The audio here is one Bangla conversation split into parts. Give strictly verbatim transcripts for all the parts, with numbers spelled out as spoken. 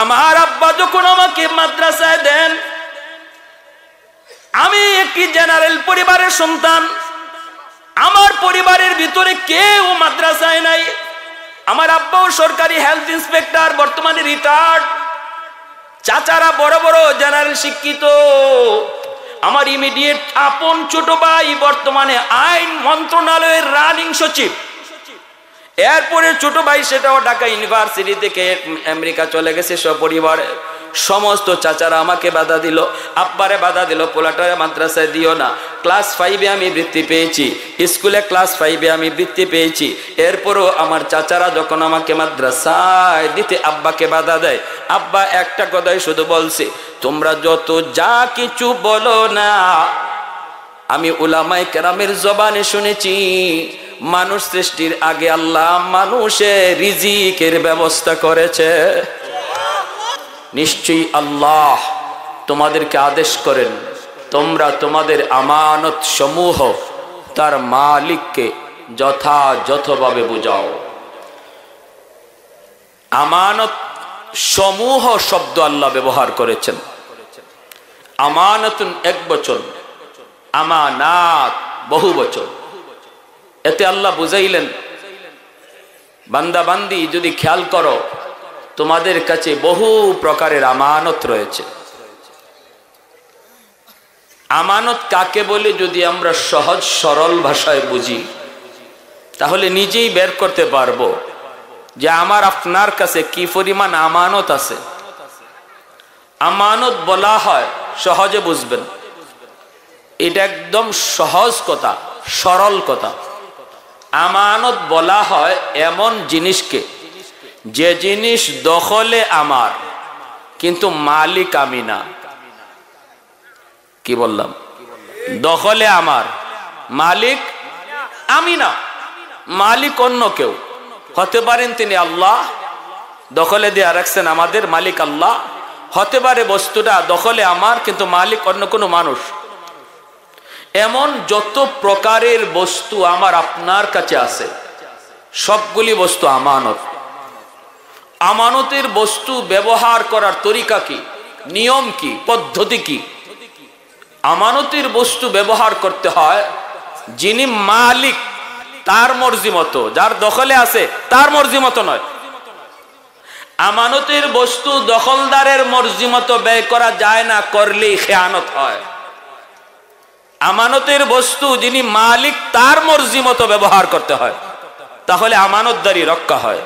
আমার আব্বা যখন আমাকে মাদ্রাসায় দেন, আমি একটি জেনারেল পরিবারের সন্তান, আমার পরিবারের ভিতরে কেউ মাদ্রাসায় নাই। আমার আব্বাও সরকারি হেলথ ইন্সপেক্টর, বর্তমানে রিটায়ার্ড। চাচারা বড় বড় জেনারেল শিক্ষিত। আমার ইমিডিয়েট আপন ছোট ভাই বর্তমানে আইন মন্ত্রণালয়ের রানিং সচিব। এরপরে ছোট ভাই সেটাও ঢাকা ইউনিভার্সিটি থেকে আমেরিকা চলে গেছে সপরিবারে। সমস্ত চাচারা আমাকে বাধা দিল, আব্বারে বাধা দিল, পোলাটারে মাদ্রাসায় দিও না। ক্লাস ফাইভে আমি বৃত্তি পেয়েছি, স্কুলে ক্লাস ফাইভে আমি বৃত্তি পেয়েছি। এরপরও আমার চাচারা যখন আমাকে মাদ্রাসায় দিতে আব্বাকে বাধা দেয়, আব্বা একটা কথাই শুধু বলছে, তোমরা যত যা কিছু বলো না, আমি উলামায়ে কেরামের জবানে শুনেছি মানুষ সৃষ্টির আগে আল্লাহ মানুষের রিজিকের ব্যবস্থা করেছে। নিশ্চয়ই আল্লাহ তোমাদেরকে আদেশ করেন, তোমরা তোমাদের আমানত সমূহ তার মালিককে যথাযথভাবে বুঝাও। আমানত সমূহ শব্দ আল্লাহ ব্যবহার করেছেন। আমানতুন এক বচন, আমানাত বহু বচন। এতে আল্লাহ বুঝাইলেন, বান্দা বান্দি যদি খেয়াল করো, তোমাদের কাছে বহু প্রকারের আমানত রয়েছে। আমানত কাকে বলে যদি আমরা সহজ সরল ভাষায় বুঝি, তাহলে নিজেই বের করতে পারবো যে আমার আপনার কাছে কি পরিমাণ আমানত আছে। আমানত বলা হয়, সহজে বুঝবেন, এটা একদম সহজ কথা, সরল কথা। আমানত বলা হয় এমন জিনিসকে যে জিনিস দখলে আমার কিন্তু মালিক আমি না। কি বললাম? দখলে আমার, মালিক আমি না। মালিক অন্য কেউ হতে পারেন, তিনি আল্লাহ। দখলে দিয়ে রাখছেন আমাদের মালিক আল্লাহ। হতে পারে বস্তুটা দখলে আমার কিন্তু মালিক অন্য কোনো মানুষ। এমন যত প্রকারের বস্তু আমার আপনার কাছে আছে, সবগুলি বস্তু আমানত। আমানতের বস্তু ব্যবহার করার তরিকা কি, নিয়ম কি, পদ্ধতি কি? আমানতের বস্তু ব্যবহার করতে হয় যিনি মালিক তার মর্জি মতো, যার দখলে আছে তার মর্জি মতো নয়। আমানতের বস্তু দখলদারের মর্জি মতো ব্যয় করা যায় না, করলেই খেয়ানত হয়। আমানতের বস্তু যিনি মালিক তার মর্জি মতো ব্যবহার করতে হয়, তাহলে আমানতদারি রক্ষা হয়।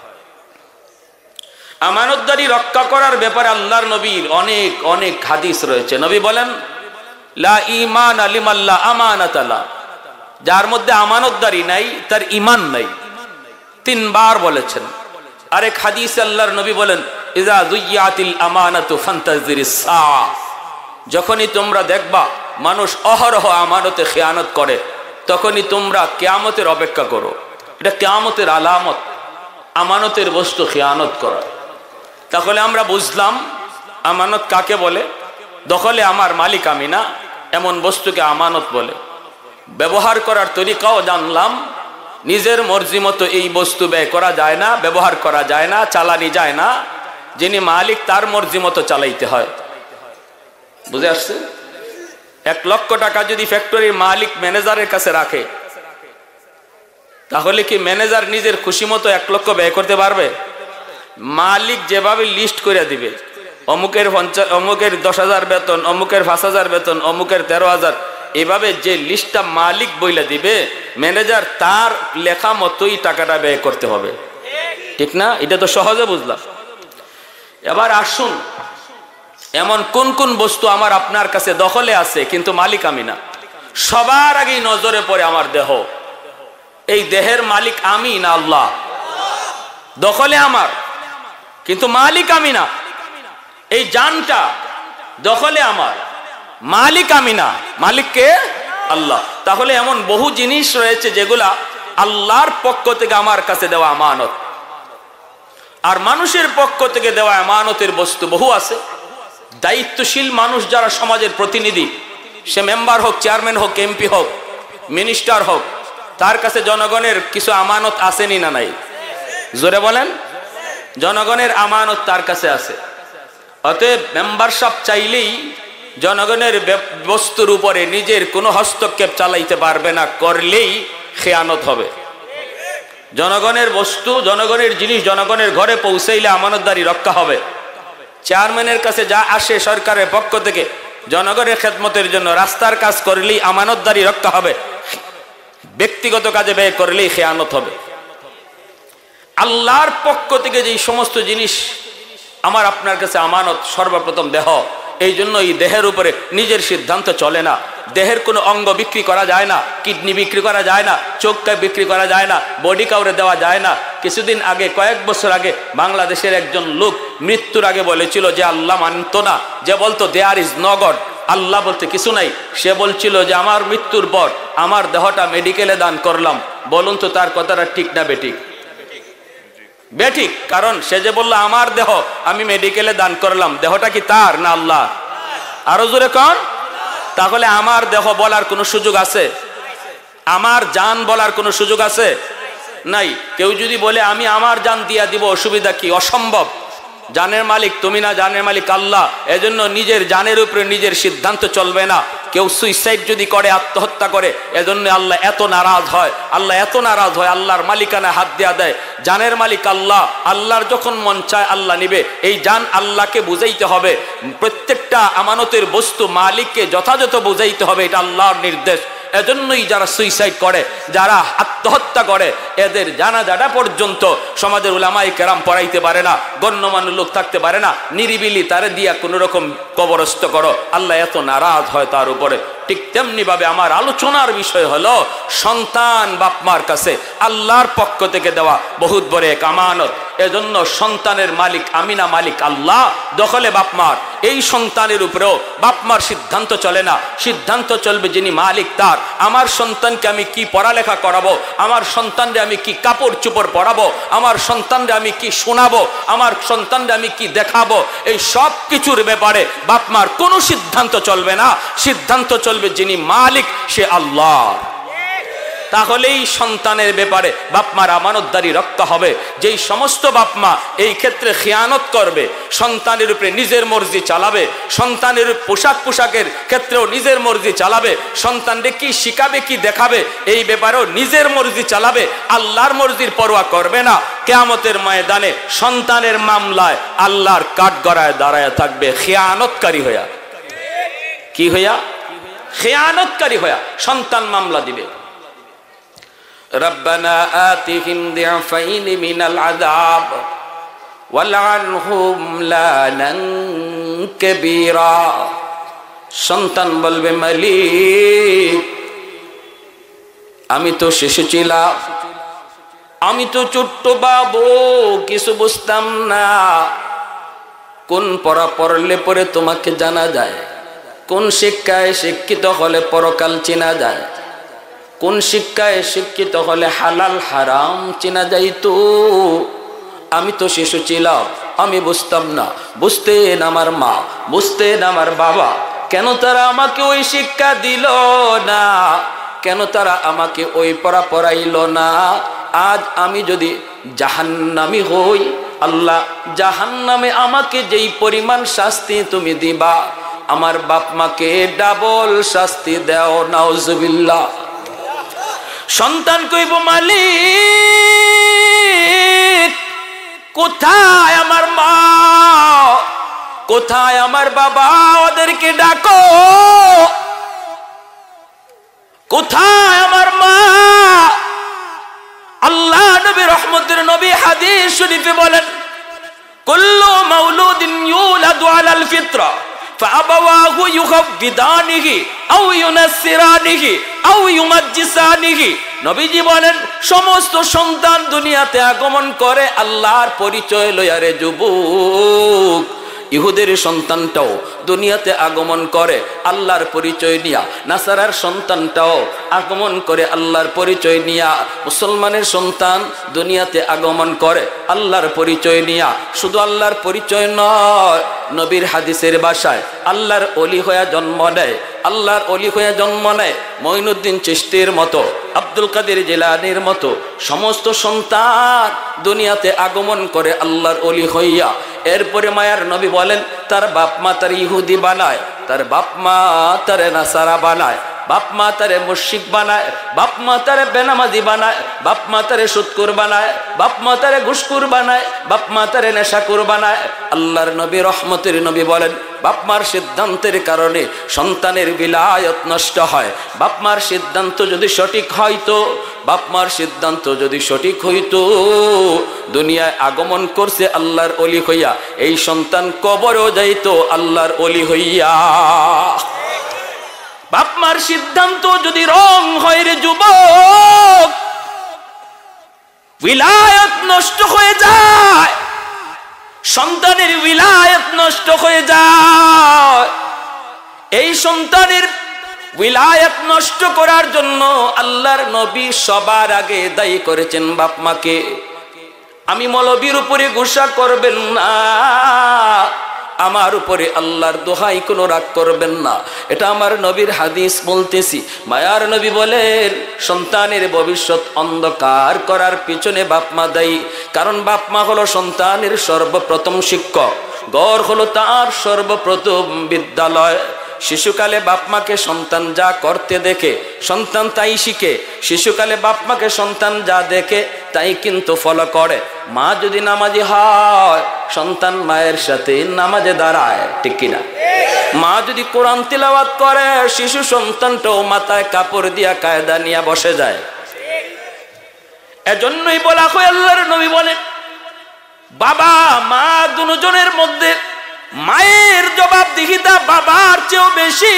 আমানতদারি রক্ষা করার ব্যাপারে আল্লাহর নবীর অনেক অনেক হাদিস রয়েছে। নবী বলেন, লা ঈমান লিমান লা আমানাতা লা, যার মধ্যে আমানতদারি নাই তার ঈমান নাই। তিনবার বলেছেন। আরেক হাদিসে আল্লাহর নবী বলেন, ইযা যুয়্যাতিল আমানাতু ফান্তাযিরিস সাআ, যখনই তোমরা দেখবা মানুষ অহরহ আমানতে খেয়ানত করে, তখনই তোমরা কিয়ামতের অপেক্ষা করো। এটা কিয়ামতের আলামত, আমানতের বস্তু খেয়ানত করা। তাহলে আমরা বুঝলাম আমানত কাকে বলে। দখলে আমার, মালিক আমি না, এমন বস্তুকে আমানত বলে। ব্যবহার করার তরিকাও জানলাম। নিজের মর্জি মতো এই বস্তু ব্যয় করা যায় না, ব্যবহার করা যায় না, চালানি যায় না। যিনি মালিক তার মর্জি মতো চালাইতে হয়। বুঝে আসছে? এক লক্ষ টাকা যদি ফ্যাক্টরির মালিক ম্যানেজারের কাছে রাখে, তাহলে কি ম্যানেজার নিজের খুশি মতো এক লক্ষ ব্যয় করতে পারবে? মালিক যেভাবে লিস্ট করে দিবে, অমুকের পঞ্চাশ, অমুকের দশ হাজার বেতন, অমুকের পাঁচ হাজার বেতন, অমুকের তেরো হাজার, এভাবে যে লিস্টটা মালিক বইলা দিবে, ম্যানেজার তার লেখা মতোই টাকাটা ব্যয় করতে হবে। ঠিক না? এটা তো সহজে বুঝলাম। এবার আসুন, এমন কোন কোন বস্তু আমার আপনার কাছে দখলে আছে কিন্তু মালিক আমি না? সবার আগেই নজরে পড়ে আমার দেহ। এই দেহের মালিক আমি না আল্লাহ? দখলে আমার কিন্তু মালিক আমি না। এই জানটা দখলে আমার, মালিক আমি না, মালিক কে? আল্লাহ। তাহলে এমন বহু জিনিস রয়েছে যেগুলা আল্লাহর পক্ষ থেকে আমার কাছে দেওয়া আমানত, আর মানুষের পক্ষ থেকে দেওয়া আমানতের বস্তু বহু আছে। দায়িত্বশীল মানুষ যারা সমাজের প্রতিনিধি, সে মেম্বার হোক, চেয়ারম্যান হোক, এমপি হোক, মিনিস্টার হোক, তার কাছে জনগণের কিছু আমানত আসেনি না নাই? জোরে বলেন। জনগণের আমানত তার কাছে আছে। অতএব মেম্বারশিপ চাইলেই জনগণের বস্তুর উপরে নিজের কোনো হস্তক্ষেপ চালাইতে পারবে না, করলেই খেয়ানত হবে। জনগণের বস্তু, জনগণের জিনিস জনগণের ঘরে পৌঁছাইলে আমানতদারি রক্ষা হবে। চেয়ারম্যানের কাছে যা আসে সরকারের পক্ষ থেকে জনগণের খেদমতের জন্য, রাস্তার কাজ করলেই আমানতদারি রক্ষা হবে, ব্যক্তিগত কাজে ব্যয় করলেই খেয়ানত হবে। আল্লাহর পক্ষ থেকে যেই সমস্ত জিনিস আমার আপনার কাছে আমানত, সর্বপ্রথম দেহ। এই জন্য এই দেহের উপরে নিজের সিদ্ধান্ত চলে না। দেহের কোনো অঙ্গ বিক্রি করা যায় না, কিডনি বিক্রি করা যায় না, চোখটা বিক্রি করা যায় না, বডি কাউরে দেওয়া যায় না। কিছুদিন আগে, কয়েক বছর আগে বাংলাদেশের একজন লোক মৃত্যুর আগে বলেছিল যে আল্লাহ মানত না, যে বলতো দেয়ার ইজ নো গড, আল্লাহ বলতে কিছু নাই। সে বলছিল যে আমার মৃত্যুর পর আমার দেহটা মেডিকেলে দান করলাম। বলুন তো তার কথাটা ঠিক না বেঠিক? বেঠিক। কারণ সে যে বলল আমার দেহ আমি মেডিকেলে দান করলাম, দেহটা কি তার না আল্লাহ? আরো জোরে কোন? তাহলে আমার দেহ বলার কোনো সুযোগ আছে? আমার জান বলার কোনো সুযোগ আছে? নাই। কেউ যদি বলে আমি আমার জান দিয়া দিব, অসুবিধা কি? অসম্ভব। জানের মালিক তুমি না, জানের মালিক আল্লাহ। এজন্য নিজের জানের উপরে নিজের সিদ্ধান্ত চলবে না। কেউ সুইসাইড যদি করে, আত্মহত্যা করে, এজন্য আল্লাহ এত নারাজ হয়, আল্লাহ এত নারাজ হয়, আল্লাহর মালিকানা হাত দেয়া দেয়। জানের মালিক আল্লাহ, আল্লাহর যখন মন চায় আল্লাহ নিবে। এই জান আল্লাহকে বুঝাইতে হবে, প্রত্যেকটা আমানতের বস্তু মালিককে যথাযথ বুঝাইতে হবে, এটা আল্লাহর নির্দেশ। এজন্যই যারা সুইসাইড করে, যারা আত্মহত্যা করে, এদের জানাজাটা পর্যন্ত সমাজের উলামায়ে কেরাম পড়াইতে পারে না, গণ্যমান্য লোক থাকতে পারে না। নিরিবিলি তারে দিয়া কোনো রকম কবরস্থ করো, আল্লাহ এত নারাজ হয় তার উপরে। ঠিক তেমনি ভাবে আমার আলোচনার বিষয় হলো সন্তান বাপমার কাছে আল্লাহর পক্ষ থেকে দেওয়া বহুত বড় এক আমানত। এজন্য সন্তানের মালিক আমি না, মালিক আল্লাহ। দখলে বাপমার। এই সন্তানের উপরেও বাপমার সিদ্ধান্ত চলে না, সিদ্ধান্ত চলবে যিনি মালিক তার। আমার সন্তানকে আমি কি পড়ালেখা করাবো, আমার সন্তানকে আমি কি কাপড় চোপড় পরাবো, আমার সন্তানকে আমি কি শোনাবো, আমার সন্তানকে আমি কি দেখাবো, এই সব কিছুর ব্যাপারে বাপমার কোনো সিদ্ধান্ত চলবে না। সিদ্ধান্ত চলবে যিনি মালিক, সে আল্লাহ। তাহলেই সন্তানের ব্যাপারে বাপমার আমানতদারি রক্ষা হবে। যেই সমস্ত বাপমা এই ক্ষেত্রে খেয়ানত করবে, সন্তানের উপরে নিজের মর্জি চালাবে, সন্তানের পোশাক পোশাকের ক্ষেত্রেও নিজের মর্জি চালাবে, সন্তানকে কি শিখাবে কি দেখাবে এই ব্যাপারেও নিজের মর্জি চালাবে, আল্লাহর মর্জির পরোয়া করবে না, কিয়ামতের ময়দানে সন্তানের মামলায় আল্লাহর কাঠগড়ায় দাঁড়ায় থাকবে খেয়ানতকারী হইয়া। কি হইয়া? খেয়ানতকারী হইয়া সন্তান মামলা দিবে। রব্বানা আতিহিম দি'ফাইনি মিনাল আযাব ওয়ালআনহুম লানান কাবীরা। সন্তান বলবে মালিক আমি তো শিশু ছিলাম, আমি তো ছোট্ট বাবু, কিছু বুঝতাম না। কোন পড়া পড়লে পরে তোমাকে জানা যায়, কোন শিক্ষায় শিক্ষিত হলে পরকাল চেনা যায়, কোন শিক্ষায় শিক্ষিত হলে হালাল হারাম চেনা যাইতো। আমি তো শিশু ছিলাম, আমি বুঝতাম না। বুঝতেন আমার মা, বুঝতেন আমার বাবা, কেন তারা আমাকে ওই শিক্ষা দিল না, কেন তারা আমাকে ওই পড়া পড়াইল না। আজ আমি যদি জাহান্নামী হই, আল্লাহ জাহান্নামে আমাকে যেই পরিমাণ শাস্তি তুমি দিবা, আমার বাপ মাকে ডাবল শাস্তি দাও, নাউজুবিল্লাহ। সন্তান কইব মালিক কোথায় আমার মা, কোথায় আমার বাবা, ওদেরকে ডাকো। কোথায় আমার মা? আল্লাহ নবী রহমতের নবী হাদিস শরীফে বলেন কুল্লু মাউলুদিন ইউলাদু আলাল ফিতরা ফাআবাওয়াহু ইউহাব্বিদানিহি আও ইউনাসসিরানিহি আও ইউমাজ্জিসানিহি। নবীজি বলেন সমস্ত সন্তান দুনিয়াতে আগমন করে আল্লাহর পরিচয় লইয়া। রে যুবক, ইহুদের সন্তানটাও দুনিয়াতে আগমন করে আল্লাহর পরিচয় নিয়া, নাসারার সন্তানটাও আগমন করে আল্লাহর পরিচয় নিয়া, মুসলমানের সন্তান দুনিয়াতে আগমন করে আল্লাহর পরিচয় নিয়া। শুধু আল্লাহর পরিচয় নয়, নবীর হাদিসের ভাষায় আল্লাহর ওলি হয়ে জন্ম নেয়, আল্লাহর ওলি হয়ে জন্ম নেয়, মঈনুদ্দিন চিশতির মতো, আব্দুল কাদের জিলানীর মতো সমস্ত সন্তান দুনিয়াতে আগমন করে আল্লাহর ওলি হইয়া। এরপরে মায়ার নবী বলেন তার বাপ মা তার ইহুদি বানায়, তার বাপ মা তারে নাসারা বানায়, বাপ মা তারে মুশরিক বানায়, বাপ মা তারে বেনামাজি বানায়, বাপ মা তারে সুদকুর বানায়, বাপ মা তারে ঘুষখোর বানায়, বাপ মা তারে নেশাখোর বানায়। আল্লাহর নবী রহমতের নবী বলেন বাপ মার সিদ্ধান্তের কারণে সন্তানের বিলায়ত নষ্ট হয়। বাপ মার সিদ্ধান্ত যদি সঠিক হইতো, বাপ মার সিদ্ধান্ত যদি সঠিক হইতো, দুনিয়ায় আগমন করছে আল্লাহর ওলি হইয়া, এই সন্তান কবরেও যাইতো আল্লাহর ওলি হইয়া। বাপ মার সিদ্ধান্ত যদি রং হয় রে যুবক, উইলায়াত নষ্ট হয়ে যায়, সন্তানের উইলায়াত নষ্ট হয়ে যায়। এই সন্তানের উইলায়াত নষ্ট করার জন্য আল্লাহর নবী সবার আগে দায়ী করেছেন বাপ মাকে। আমি মৌলবীর উপরে গুসা করবেন না, আমার উপরে আল্লাহর দোহাই কোনো রাগ করবেন না, এটা আমার নবীর হাদিস বলতেছি। মায়ার নবী বলেন সন্তানের ভবিষ্যৎ অন্ধকার করার পিছনে বাপ মা দায়ী, কারণ বাপ মা হলো সন্তানের সর্বপ্রথম শিক্ষক, ঘর হলো তার সর্বপ্রথম বিদ্যালয়। শিশুকালে বাপ মাকে সন্তান যা করতে দেখে সন্তান তাই শিখে, শিশুকালে বাপ মাকে সন্তান যা দেখে তাই কিন্তু ফলো করে। মা যদি নামাজি হয় সন্তান মায়ের সাথে নামাজে দাঁড়ায়, ঠিক কিনা? মা যদি কোরআন তিলাওয়াত করে শিশু সন্তানটাও মাথায় কাপড় দিয়া কায়দা নিয়ে বসে যায়। এজন্যই বলা হয় আল্লাহর নবী বলেন বাবা মা দুজনের মধ্যে মায়ের জবাবদিহিতা বাবার চেয়েও বেশি।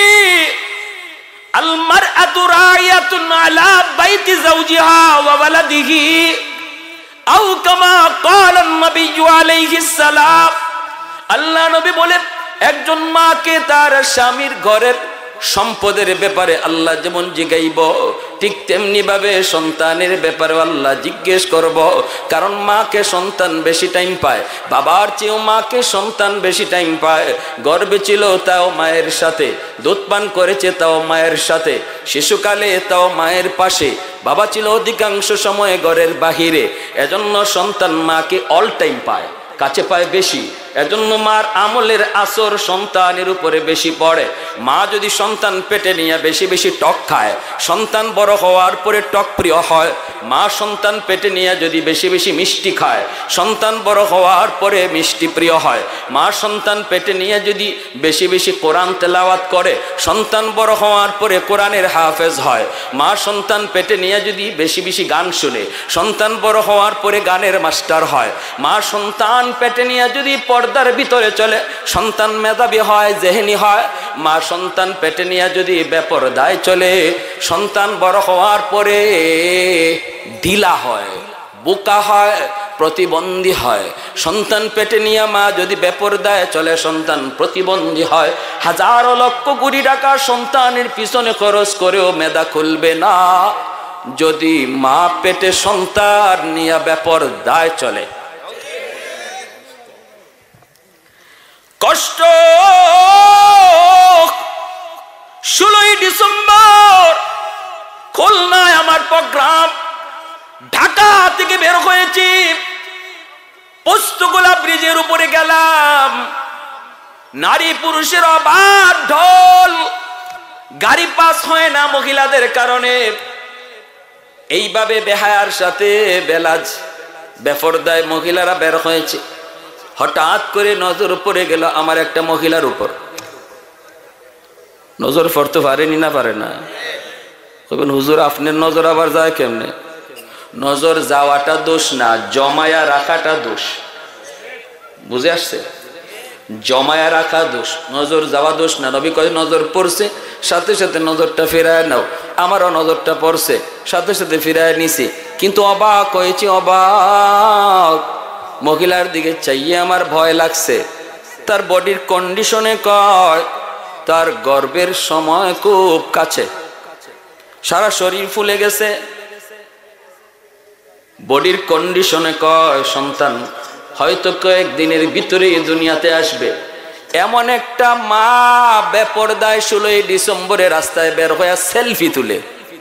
আল মারআতু রাইয়াতুন আলা বাইতি যাওজিহা ওয়া ওয়ালাদিহি আও কামা ক্বালা নবী আলাইহিস সালাম। আল্লাহ নবী বলেন একজন মাকে তার স্বামীর ঘরের সম্পদের ব্যাপারে আল্লাহ যেমন জিজ্ঞাইব, ঠিক তেমনি ভাবে সন্তানের ব্যাপারে আল্লাহ জিজ্ঞেস করব। কারণ মাকে সন্তান বেশি টাইম পায়, বাবার চেয়েও মাকে সন্তান বেশি টাইম পায়। গর্ভে ছিল তাও মায়ের সাথে, দুধ পান করেছে তাও মায়ের সাথে, শিশুকালে তাও মায়ের পাশে, বাবা ছিল অধিকাংশ সময় ঘরের বাহিরে। এজন্য সন্তান মাকে অল টাইম পায়, কাছে পায় বেশি। এজন্য মার আমলের আসর সন্তানের উপরে বেশি পড়ে। মা যদি সন্তান পেটে নিয়ে বেশি বেশি টক খায়, সন্তান বড় হওয়ার পরে টক প্রিয় হয়। মা সন্তান পেটে নিয়ে যদি বেশি বেশি মিষ্টি খায়, সন্তান বড় হওয়ার পরে মিষ্টি প্রিয় হয়। মা সন্তান পেটে নিয়ে যদি বেশি বেশি কোরআন তেলাওয়াত করে, সন্তান বড় হওয়ার পরে কোরআনের হাফেজ হয়। মা সন্তান পেটে নিয়ে যদি বেশি বেশি গান শুনে, সন্তান বড় হওয়ার পরে গানের মাস্টার হয়। মা সন্তান পেটে নিয়ে যদি পর্দার ভিতরে চলে, সন্তান মেধাবী হয়, জেহেনি হয়। মা সন্তান পেটে নিয়ে যদি বেপরদায় চলে, সন্তান বড় হওয়ার পরে ঢিলা হয়, বোকা হয়, প্রতিবন্ধী হয়। সন্তান পেটে নিয়ে মা যদি বেপরদায় চলে, সন্তান প্রতিবন্ধী হয়। হাজারো লক্ষ কোটি টাকা সন্তানের পিছনে খরচ করেও মেধা খুলবে না যদি মা পেটে সন্তান নিয়ে বেপরদায় চলে। কষ্ট ষোলোই ডিসেম্বর খুলনায় আমার প্রোগ্রাম, ঢাকা থেকে বের হয়েছি, পোস্তগোলা ব্রিজের উপরে গেলাম, নারী পুরুষের অবাধ ঢোল, গাড়ি পাস হয় না মহিলাদের কারণে। এইভাবে বেহায়ার সাথে বেলাজ বেপরদায় মহিলারা বের হয়েছে। হঠাৎ করে নজর পড়ে গেল আমার একটা মহিলার উপর। নজর পড়তে পারেনি না পারে না? বলবেন হুজুর আপনার নজর আবার যায় কেমনে? নজর যাওয়াটা দোষ না, জমায়া রাখাটা দোষ। বুঝে আসছে? জমায়া রাখা দোষ, নজর যাওয়া দোষ না। নবী কয় নজর পড়ছে সাথে সাথে নজরটা ফেরায় নাও। আমারও নজরটা পড়ছে, সাথে সাথে ফিরায় নিছি। কিন্তু অবাক হয়েছি, অবাক। মহিলার দিকে চাইয়ে আমার ভয় লাগছে। তার বডির কন্ডিশনে কয় তার গর্ভের সময় খুব কাছে, সারা শরীর ফুলে গেছে। বডির কন্ডিশনে কয় সন্তান হয়তো কয়েক দিনের ভিতরে দুনিয়াতে আসবে। এমন একটা মা বেপরদায় ষোলোই ডিসেম্বরে রাস্তায় বের হয়ে সেলফি তুলে।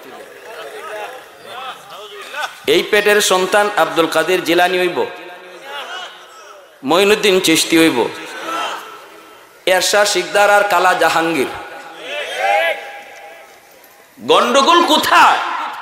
এই পেটের সন্তান আব্দুল কাদের জিলানী হইব, মঈনুদ্দিন চিশতি হইব, এরশাদ শিকদার আর কালা জাহাঙ্গীর? গন্ডগোল কোথায়?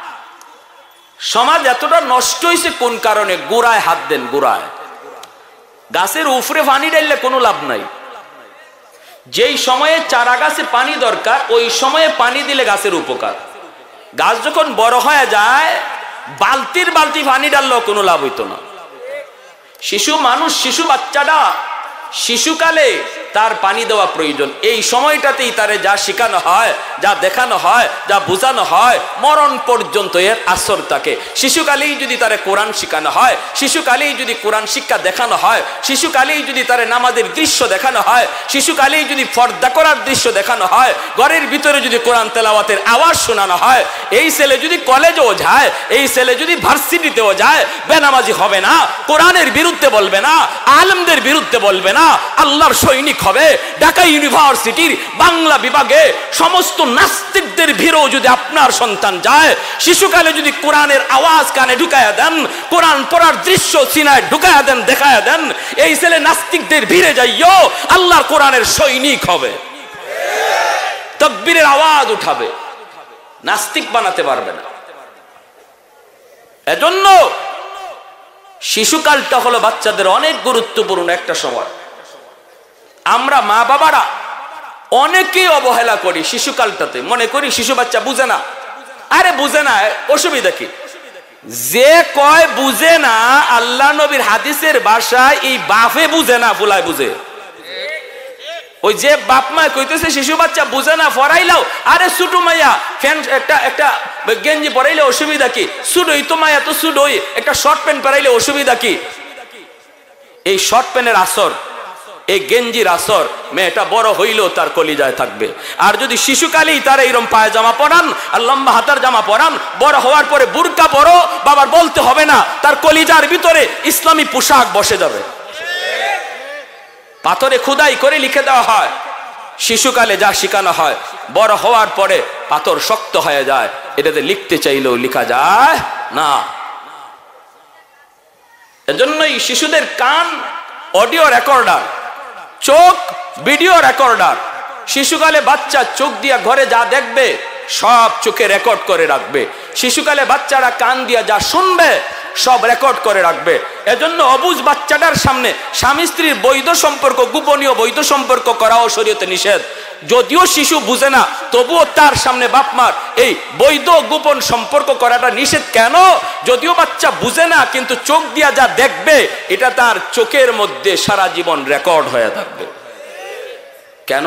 সমাজ এতটা নষ্ট হয়েছে কোন কারণে? গোড়ায় হাত দেন, গোড়ায়। গাছের উপরে পানি ঢাললে কোনো লাভ নাই। যেই সময়ে চারা গাছে পানি দরকার ওই সময়ে পানি দিলে গাছের উপকার। গাছ যখন বড় হয়ে যায় বালতির বালতি পানি ঢাললেও কোনো লাভ হইতো না। শিশু মানুষ, শিশু বাচ্চাটা শিশুকালে তার পানি দেওয়া প্রয়োজন। এই সময়টাতেই তারে যা শেখানো হয়, যা দেখানো হয়, যা বোঝানো হয়, মরণ পর্যন্ত এর আসর থাকে। শিশুকালেই যদি তারে কোরআন শেখানো হয়, শিশুকালেই যদি কোরআন শিক্ষা দেখানো হয়, শিশুকালেই যদি তারে নামাজের দৃশ্য দেখানো হয়, শিশুকালেই যদি পর্দা করার দৃশ্য দেখানো হয়, ঘরের ভিতরে যদি কোরআন তেলাওয়াতের আওয়াজ শোনানো হয়, এই ছেলে যদি কলেজেও যায়, এই ছেলে যদি ভার্সিটিতেও যায়, বেনামাজি হবে না, কোরআনের বিরুদ্ধে বলবে না, আলেমদের বিরুদ্ধে বলবে না, আল্লাহর সৈনিক হবে। ঢাকা ইউনিভার্সিটির বাংলা বিভাগে সমস্ত নাস্তিকদের ভিড়েও যদি আপনার সন্তান যায়, শিশুকালে যদি কোরআনের আওয়াজ কানে ঢুকায়া দেন, কোরআন পড়ার দৃশ্য সিনায় ঢুকায়া দেন, দেখায়া দেন, এই ছেলে নাস্তিকদের ভিড়ে যাইও আল্লাহর কোরআনের সৈনিক হবে, তাকবীরের আওয়াজ উঠাবে, নাস্তিক বানাতে পারবে না। এজন্য শিশুকালটা হলো বাচ্চাদের অনেক গুরুত্বপূর্ণ একটা সময়। আমরা মা বাবারা অনেকেই অবহেলা করি শিশুকালটাতে, মনে করি শিশু বাচ্চা বুঝে না। আরে বুঝে না, অসুবিধা কি? যে কয় বুঝে না, আল্লাহ নবীর হাদিসের ভাষায় এই বাপে বুঝে না, ফুলায় বুঝে। ওই যে বাপ মা কইতেছে শিশু বাচ্চা বুঝে না, ফরাইলাও, আরে ছোট মাইয়া ফ্যান একটা একটা গেঞ্জি পরাইলে অসুবিধা কি? সুডোই তো মায়া তো সুডোই, একটা শর্ট প্যান্ট পরাইলে অসুবিধা কি? এই শর্ট প্যান্টের আসর, এই গেঞ্জির আসর মেয়েটা বড় হইলেও তার কলিজায় থাকবে। আর যদি শিশুকালেই তার এইরকম পায়জামা পরান আর লম্বা হাতার জামা পরান, বড় হওয়ার পরে বুরকা বড়, বাবার বলতে হবে না, তার কলিজার ভিতরে ইসলামী পোশাক বসে যাবে। পাথরে খোদাই করে লিখে দেওয়া হয়, শিশুকালে যা শেখানো হয় বড় হওয়ার পরে পাথর শক্ত হয়ে যায়, এটাতে লিখতে চাইলেও লেখা যায় না। এজন্যই শিশুদের কান অডিও রেকর্ডার, চোখ ভিডিও রেকর্ডার। শিশুকালে বাচ্চা চোখ দিয়া ঘরে যা দেখবে সব চোখে রেকর্ড করে রাখবে। শিশুকালে বাচ্চারা কান দিয়া যা শুনবে সব রেকর্ড করে রাখবে। এজন্য অবুঝ বাচ্চাটার সামনে স্বামী স্ত্রীর বৈধ সম্পর্ক, গোপনীয় বৈধ সম্পর্ক করাও শরীয়তে নিষেধ। যদিও শিশু বুঝে না, তবুও তার সামনে বাপ মার এই বৈধ গোপন সম্পর্ক করাটা নিষেধ। কেন? যদিও বাচ্চা বুঝে না, কিন্তু চোখ দিয়া যা দেখবে এটা তার চোখের মধ্যে সারা জীবন রেকর্ড হয়ে থাকবে। কেন?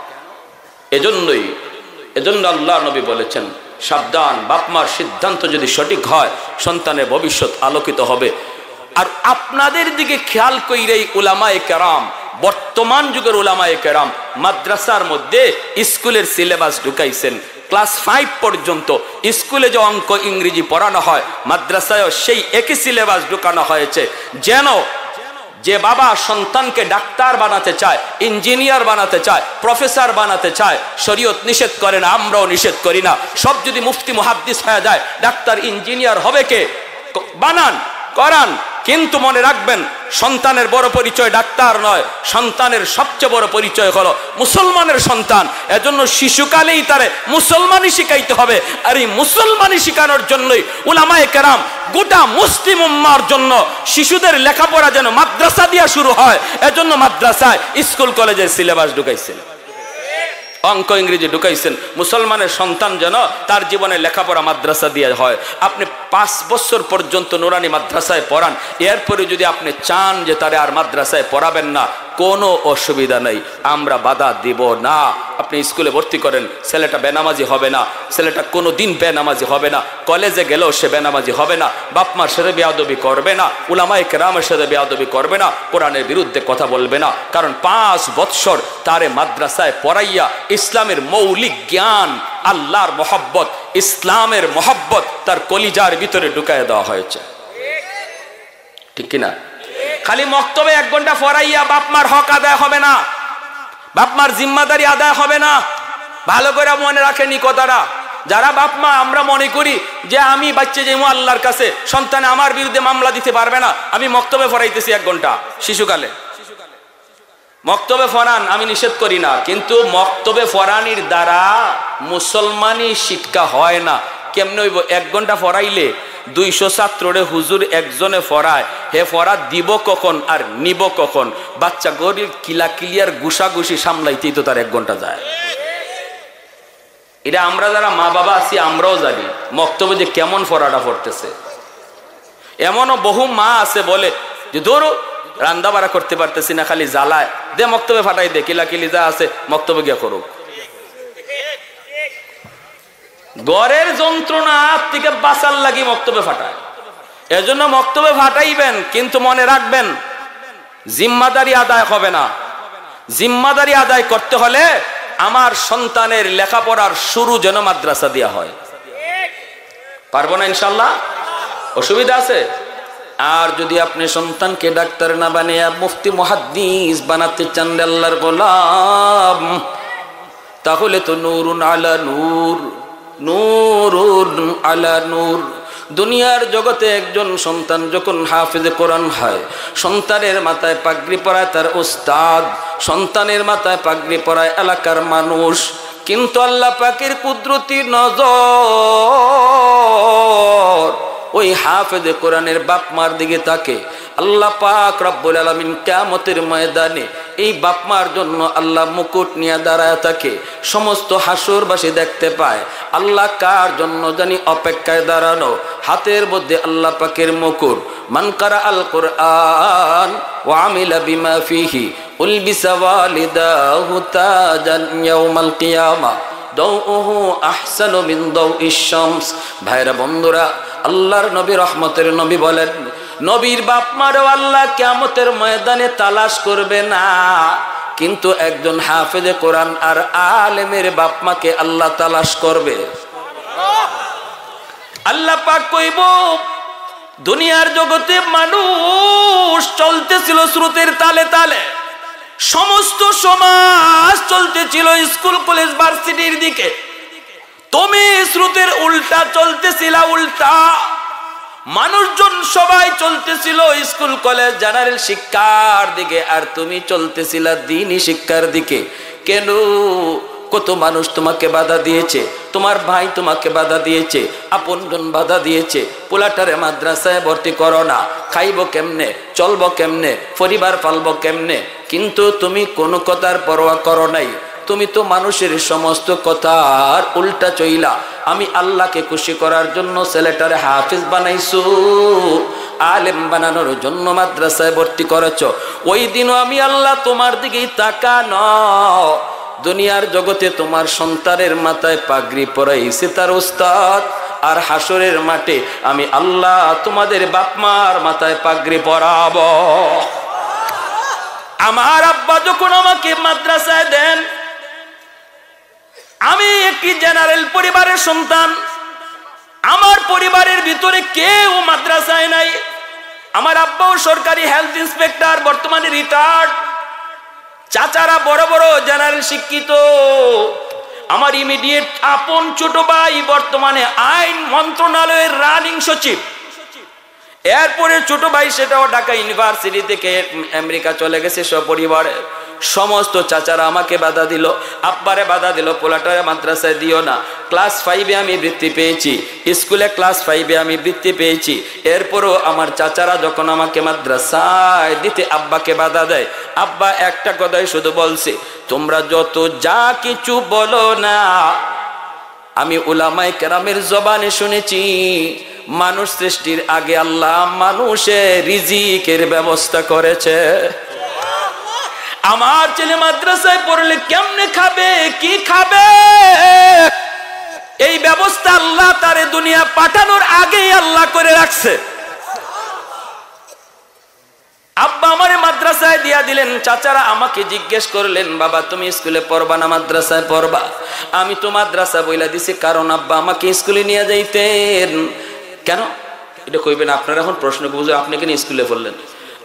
এজন্যই এজন্য আল্লাহ নবী বলেছেন, সাবধান, বাপ মার সিদ্ধান্ত যদি সঠিক হয় সন্তানের ভবিষ্যৎ আলোকিত হবে। আর আপনাদের দিকে খেয়াল কইরেই উলামায়ে কেরাম, বর্তমান যুগের উলামায়ে কেরাম মাদ্রাসার মধ্যে স্কুলের সিলেবাস ঢুকাইছেন। ক্লাস ফাইভ পর্যন্ত স্কুলে যে অঙ্ক ইংরেজি পড়ানো হয়, মাদ্রাসায়ও সেই একই সিলেবাস ঢুকানো হয়েছে, যেন যে বাবা সন্তানকে ডাক্তার বানাতে চায়, ইঞ্জিনিয়ার বানাতে চায়, প্রফেসর বানাতে চায়, শরীয়ত নিষেধ করে না, আমরাও নিষেধ করি না। সব যদি মুফতি মুহাদ্দিস হয়ে যায়, ডাক্তার ইঞ্জিনিয়ার হবে কে? বানান, করান, কিন্তু মনে রাখবেন সন্তানের বড় পরিচয় ডাক্তার নয়, সন্তানের সবচেয়ে বড় পরিচয় হলো মুসলমানের সন্তান। এজন্য শিশুকালেই তারে মুসলমানই শিখাইতে হবে। আর এই মুসলমানই শিখানোর জন্যই উলামায়ে কেরাম গোটা মুসলিম উম্মার জন্য শিশুদের লেখাপড়া যেন মাদ্রাসা দিয়া শুরু হয়, এজন্য মাদ্রাসায় স্কুল কলেজের সিলেবাস ঢুকাইছেন, অঙ্ক ইংরেজি ঢুকাইছেন। মুসলমানের সন্তান যেন তার জীবনে লেখাপড়া মাদ্রাসা দিয়ে হয়। আপনি পাঁচ বছর পর্যন্ত নুরানি মাদ্রাসায় পড়ান, এরপরে যদি আপনি চান যে তারে আর মাদ্রাসায় পড়াবেন না, কোনো অসুবিধা নেই, আমরা বাধা দিব না। আপনি স্কুলে ভর্তি করেন, ছেলেটা বেনামাজি হবে না, ছেলেটা কোনো দিন বেনামাজি হবে না, কলেজে গেলেও সে বেনামাজি হবে না, বাপ মার সাথে বেয়াদবি করবে না, উলামায়ে কেরামের সাথে বেয়াদবি করবে না, কোরআনের বিরুদ্ধে কথা বলবে না। কারণ পাঁচ বৎসর তারে মাদ্রাসায় পড়াইয়া ইসলামের মৌলিক জ্ঞান, আল্লাহর মহব্বত, ইসলামের মহব্বত তার কলিজার ভিতরে ঢুকায় দেওয়া হয়েছে। ঠিক কিনা? খালি মক্তবে এক ঘন্টা পড়াইয়া বাপ মার হক আদায় হবে না। বাপ মার জিম্মাদারি আদায় হবে না। ভালো করে মনে রাখেনি কথাটা। যারা বাপ মা আমরা মনে করি যে আমি বাচ্চা যাইমু আল্লাহর কাছে, সন্তানে আমার বিরুদ্ধে মামলা দিতে পারবে না, আমি মক্তবে পড়াইতেছি এক ঘন্টা শিশুকালে। মক্তবে ফরান আমি নিষেধ করি না, কিন্তু মক্তবে ফরানির দ্বারা মুসলমানি শিক্ষা হয় না। কেমনে হইব? এক ঘন্টা ফরাইলে দুইশো ছাত্ররে হুজুর একজনে ফরায়, হে ফরা দিব কখন আর নিব কখন? বাচ্চা গরিব কিলা কিলিয়ার গুসাগুসি সামলাইতেই তো তার এক ঘন্টা যায়। এটা আমরা যারা মা বাবা আছি আমরাও জানি মক্তবে যে কেমন ফরাটা পড়তেছে। এমনও বহু মা আছে বলে যে ধরো রান্না বাড়া করতে পারতেছি না, খালি জ্বালায়, দে মক্তবে ফাটাই দে, কিলা কিলি যা আছে মক্তবে গিয়া করুক। ঘরের যন্ত্রণা থেকে বাঁচার লাগি মক্তবে ফাটায়। এজন্য মক্তবে ফাটাইবেন, কিন্তু মনে রাখবেন জিম্মাদারি আদায় হবে না। জিম্মাদারি আদায় করতে হলে আমার সন্তানের লেখাপড়ার শুরু যেন মাদ্রাসা দেওয়া হয়। পারবো না ইনশাল্লাহ? অসুবিধা আছে? আর যদি আপনি সন্তানকে ডাক্তার না বানিয়ে মুফতি মুহাদ্দিস বানাতে চান আল্লাহর গোলাম, তাহলে তো নূরুন আলা নূর, নূরুন আলা নূর। দুনিয়ার জগতে একজন সন্তান যখন হাফেজে কোরআন হয়, সন্তানের মাথায় পাগড়ি পরায় তার উস্তাদ, সন্তানের মাথায় পাগড়ি পরায় এলাকার মানুষ। কিন্তু আল্লাহ পাকের কুদরতি নজর ওই হাফেজে কোরআনের বাপ মার দিকে তাকে। আল্লাহ পাক রব্বুল আলামিন কিয়ামতের ময়দানে এই বাপ মার জন্য আল্লাহ মুকুট নিয়ে দাঁড়ায় থাকে। সমস্ত হাসরবাসী দেখতে পায় আল্লাহ কার জন্য জানি অপেক্ষায় দাঁড়ানো। হাতের মধ্যে আল্লাহ পাকের মুকুট। মান কারা আল কোরআন ওয়া আমিলা বিমা ফিহি উলবিসা ওয়ালিদাহু তাজান ইয়াউমাল কিয়ামা দাউহু আহসানু মিন দাউইশ শামস। ভাইরা বন্ধুরা, আল্লাহর নবী রহমতের নবী বলেন, নবীর বাপ মারও আল্লাহ কিয়ামতের ময়দানে তালাশ করবে না, কিন্তু একজন হাফেজে কোরআন আর আলেমের বাপ মাকে আল্লাহ তালাশ করবে। আল্লাহ পাক কইব, দুনিয়ার জগতে মানুষ চলতেছিল স্রোতের তালে তালে, সমস্ত সমাজ চলতেছিল স্কুল কলেজ ভার্সিটির দিকে, তুমি স্রোতের উল্টা চলতেছিল। উল্টা মানুষজন সবাই চলতেছিল স্কুল কলেজ জেনারেল শিক্ষার দিকে, আর তুমি চলতেছিল দ্বীনি শিক্ষার দিকে। কেন? কত মানুষ তোমাকে বাধা দিয়েছে, তোমার ভাই তোমাকে বাধা দিয়েছে, আপনজন বাধা দিয়েছে, পোলাটারে মাদ্রাসায় ভর্তি করো না, খাইবো কেমনে, চলবো কেমনে, পরিবার পালবো কেমনে। কিন্তু তুমি কোনো কথার পরোয়া করো নাই। তুমি তো মানুষের সমস্ত কথার উল্টা চইলা আমি আল্লাহকে খুশি করার জন্য ছেলেটারে হাফিজ বানাইছো, আলেম বানানোর জন্য মাদ্রাসায় ভর্তি করেছ। ওই দিনও আমি আল্লাহ তোমার দিকেই তাকানো। দুনিয়ার জগতে তোমার সন্তানের মাথায় পাগড়ি পরাইছে তার উস্তাদ, আর হাসরের মাঠে আমি আল্লাহ তোমাদের বাপ মার মাথায় পাগড়ি পরাবো। আমার আব্বা যখন আমাকে মাদ্রাসায় দেন, আমি একটি জেনারেল পরিবারের সন্তান, আমার পরিবারের ভিতরে কেউ মাদ্রাসায় নাই। আমার আব্বাও সরকারি হেলথ ইন্সপেক্টর, বর্তমানে রিটায়ার্ড। চাচারা বড় বড় জেনারেল শিক্ষিত। আমার ইমিডিয়েট আপন ছোট ভাই বর্তমানে আইন মন্ত্রণালয়ের রানিং সচিব। এরপরে ছোট ভাই সেটাও ঢাকা ইউনিভার্সিটি থেকে আমেরিকা চলে গেছে সপরিবারে। সমস্ত চাচারা আমাকে বাধা দিল, আব্বারে বাধা দিল, পোলাটারে মাদ্রাসায় দিও না। ক্লাস ফাইভে আমি বৃত্তি পেয়েছি, স্কুলে ক্লাস ফাইভে আমি বৃত্তি পেয়েছি। এরপরও আমার চাচারা যখন আমাকে মাদ্রাসায় দিতে আব্বাকে বাধা দেয়, আব্বা একটা কথাই শুধু বলছে, তোমরা যত যা কিছু বলো না, আমি উলামায়ে কেরামের জবানে শুনেছি মানুষ সৃষ্টির আগে আল্লাহ মানুষের রিজিকের ব্যবস্থা করেছে। আমার ছেলে মাদ্রাসায় পড়লে কেমনে খাবে, কি খাবে, এই ব্যবস্থা আল্লাহ তারে দুনিয়া পাঠানোর আগেই আল্লাহ করে রাখছে। আব্বা আমারে মাদ্রাসায় দিয়া দিলেন। চাচারা আমাকে জিজ্ঞেস করলেন, বাবা তুমি স্কুলে পড়বা না মাদ্রাসায় পড়বা? আমি তো মাদ্রাসা বইলা দিছি, কারণ আব্বা আমাকে স্কুলে নিয়ে যাইতেন। কেন এটা কইবেন আপনারা এখন প্রশ্ন বুঝে, আপনি কেন স্কুলে পড়লেন?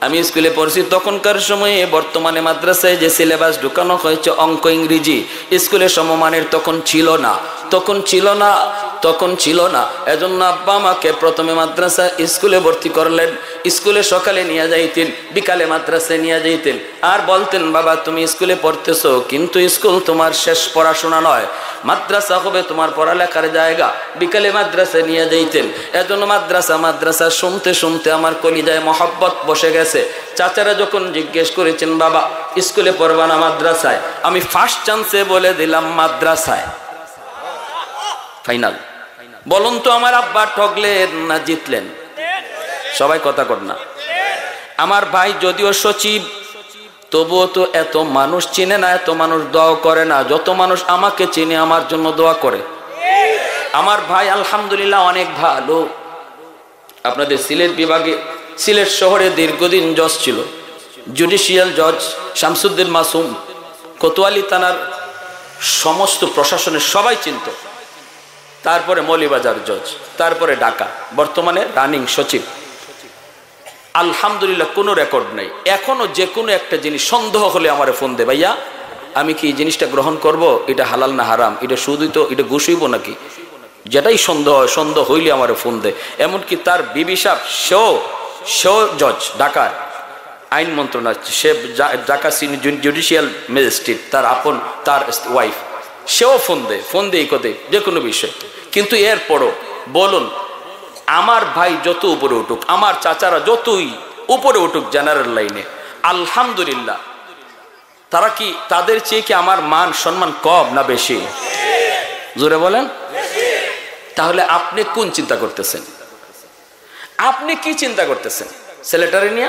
আমি স্কুলে পড়ছি তখনকার সময়ে বর্তমানে মাদ্রাসায় যে সিলেবাস ঢুকানো হয়েছে অঙ্ক ইংরেজি স্কুলে সমমানের তখন ছিল না তখন ছিল না তখন ছিল না এজন্য আব্বা আমাকে প্রথমে মাদ্রাসা স্কুলে ভর্তি করলেন স্কুলে সকালে নিয়ে যাইতেন বিকালে মাদ্রাসায় নিয়ে যাইতেন আর বলতেন বাবা তুমি স্কুলে পড়তেছো কিন্তু স্কুল তোমার শেষ পড়াশোনা নয় মাদ্রাসা হবে তোমার পড়ালেখার জায়গা বিকালে মাদ্রাসায় নিয়ে যাইতেন এজন্য মাদ্রাসা মাদ্রাসা শুনতে শুনতে আমার কলিজায় মহব্বত বসে গেছে চাচারা যখন জিজ্ঞেস করেছেন বাবা স্কুলে পড়বা না মাদ্রাসায় আমি ফার্স্ট চান্সে বলে দিলাম মাদ্রাসায় ফাইনাল বলুন তো আমার আব্বা ঠকলেন না জিতলেন সবাই কথা কর না আমার ভাই যদিও সচিব তবুও তো এত মানুষ চিনে না এত মানুষ দোয়া করে না যত মানুষ আমাকে চিনে আমার জন্য দোয়া করে আমার ভাই আলহামদুলিল্লাহ অনেক ভালো আপনাদের সিলেট বিভাগে সিলেট শহরে দীর্ঘদিন জজ ছিল জুডিশিয়াল জজ শামসুদ্দিন মাসুম কোতোয়ালি থানার সমস্ত প্রশাসনের সবাই চিনত তারপরে মৌলভীবাজার জজ তারপরে ঢাকা বর্তমানে রানিং সচিব আলহামদুলিল্লাহ কোনো রেকর্ড নেই এখনো যে কোনো একটা জিনিস সন্দেহ হলে আমারে ফোন দে ভাইয়া আমি কি এই জিনিসটা গ্রহণ করব এটা হালাল না হারাম এটা শুধুই তো এটা ঘুষইব নাকি যেটাই সন্দেহ হয় সন্দেহ হইলে আমারে ফোন দে এমনকি তার বিবি সাহেব সেও সেও জজ ঢাকার আইন মন্ত্রণালয় সে ঢাকা জুডিশিয়াল ম্যাজিস্ট্রেট তার আপন তার ওয়াইফ সেও ফোন দেয় ফোন দেয় কতে যে কোনো বিষয় কিন্তু এরপরও বলুন আমার ভাই যত উপরে উঠুক আমার চাচারা যতই উপরে উঠুক জেনারেল লাইনে আলহামদুলিল্লাহ তারা কি তাদের চেয়ে কি আমার মান সম্মান কম না বেশি জোরে বলেন তাহলে আপনি কোন চিন্তা করতেছেন আপনি কি চিন্তা করতেছেন ছেলেটারে নিয়ে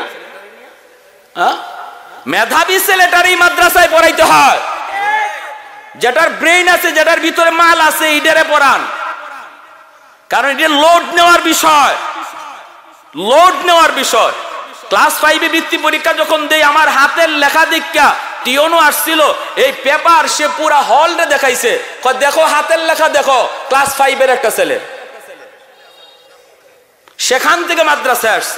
মেধাবী ছেলেটারই মাদ্রাসায় পড়াইতে হয় যেটার ব্রেইন আছে যেটার ভিতরে মাল আছে ইডারে পড়ান কারণ এটা লোড নেওয়ার বিষয় লোড নেওয়ার বিষয় ক্লাস ফাইভে বৃত্তি পরীক্ষা যখন দেই আমার হাতের লেখা দীক্ষা টিওনো আসছিল এই পেপার সে পুরা হলটা দেখাইছে দেখো হাতের লেখা দেখো ক্লাস ফাইভের একটা ছেলে সেখান থেকে মাদ্রাসায় আসছি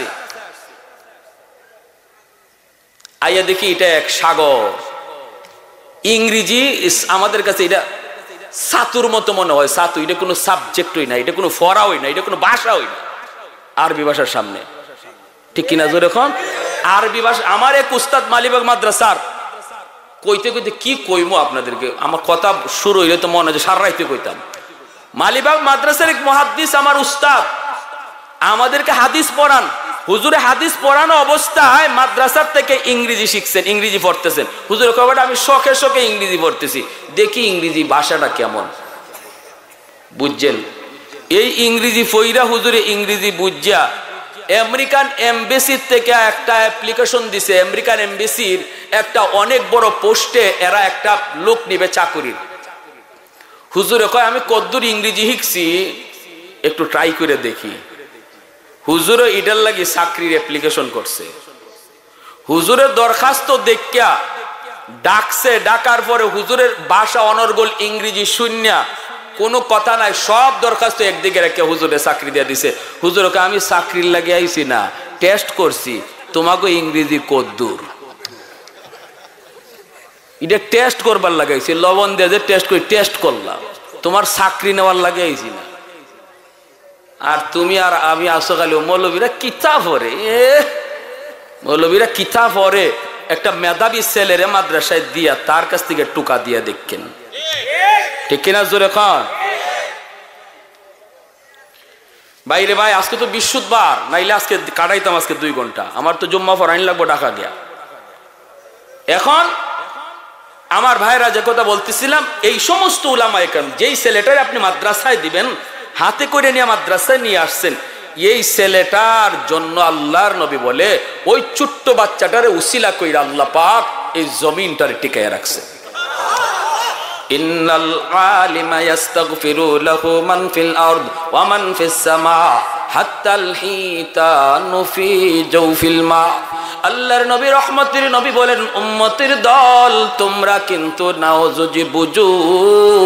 আইয়া দেখি এটা এক সাগর ইংরেজি আমাদের কাছে এটা সাতুর মতো মনে হয় সাতু এটা কোনো সাবজেক্টই না এটা কোনো ফরাওই না এটা কোনো ভাষাই না আরবি ভাষার সামনে ঠিক কিনা জোরে এখন আরবি ভাষা আমার এক উস্তাদ মালিবাগ মাদ্রাসার কইতে কইতে কি কইমো আপনাদেরকে আমার কথা শুরু হইলে তো মনে হয় সারা রাইতে কইতাম মালিবাগ মাদ্রাসার এক মুহাদ্দিস আমার উস্তাদ আমাদেরকে হাদিস পড়ান হুজুরে হাদিস পড়ানো অবস্থায় মাদ্রাসার থেকে ইংরেজি শিখছেন ইংরেজি পড়তেছেন হুজুরে কয়টা আমি শখে শখে ইংরেজি পড়তেছি দেখি ইংরেজি ভাষাটা কেমন বুঝছেন এই ইংরেজি ফইরা হুজুরে ইংরেজি বুঝিয়া আমেরিকান এমবেসির থেকে একটা অ্যাপ্লিকেশন দিছে আমেরিকান এমবেসির একটা অনেক বড় পোস্টে এরা একটা লোক নিবে চাকুরির হুজুরে কয় আমি কদ্দুর ইংরেজি শিখছি একটু ট্রাই করে দেখি হুজুরে ইডার লাগি চাকরির অ্যাপ্লিকেশন করছে হুজুরের দরখাস্ত দেখিয়া ডাকছে ডাকার পরে হুজুরের ভাষা অনর্গল ইংরেজি শূন্য কোনো কথা নাই সব দরখাস্ত একদিকে রেখে হুজুরে চাকরি দিয়ে দিছে হুজুরকে আমি চাকরির লাগে আইছি না টেস্ট করছি তোমাকে ইংরেজি কদ্দুর এটা টেস্ট করবার লাগাইছি লবণ দিয়ে যে টেস্ট করি টেস্ট করলাম তোমার চাকরি নেওয়ার লাগে আইছি না আর তুমি আর আমি আসো খালি মৌলবীরা কিতাব পড়ে এ মৌলবীরা কিতাব পড়ে একটা মেধাবী ছেলেরে মাদ্রাসায় দিয়া তার কাছ থেকে টুকা দিয়া দেখেন ঠিক কিনা জোরে খান বাইরে ভাই আজকে তো বৃহস্পতিবার নাইলে আজকে কাটাইতাম আজকে দুই ঘন্টা আমার তো জুম্মা ফরাইন লাগবো ঢাকা গিয়া এখন আমার ভাইরা যে কথা বলতেছিলাম এই সমস্ত উলামায়ে কেরাম যেই ছেলেটারে আপনি মাদ্রাসায় দিবেন হাতে করে নিয়ে মাদ্রাসায় নিয়ে আসছেন এই ছেলেটার জন্য আল্লাহর নবী বলে ওই ছোট্ট বাচ্চাটারে উসিলা কইরা আল্লাহ পাক এই জমিনটারে টিকায় রাখছে ইন্নাল আলিমা ইস্তাগফিরু লাহু মান ফিল আরদ ওয়া মান ফিস সামা হাত্তাল হিতানু ফি জাওফিল মা আল্লাহর নবী রহমতের নবী বলেন উম্মতের দল তোমরা কিন্তু নাও যদি বুঝো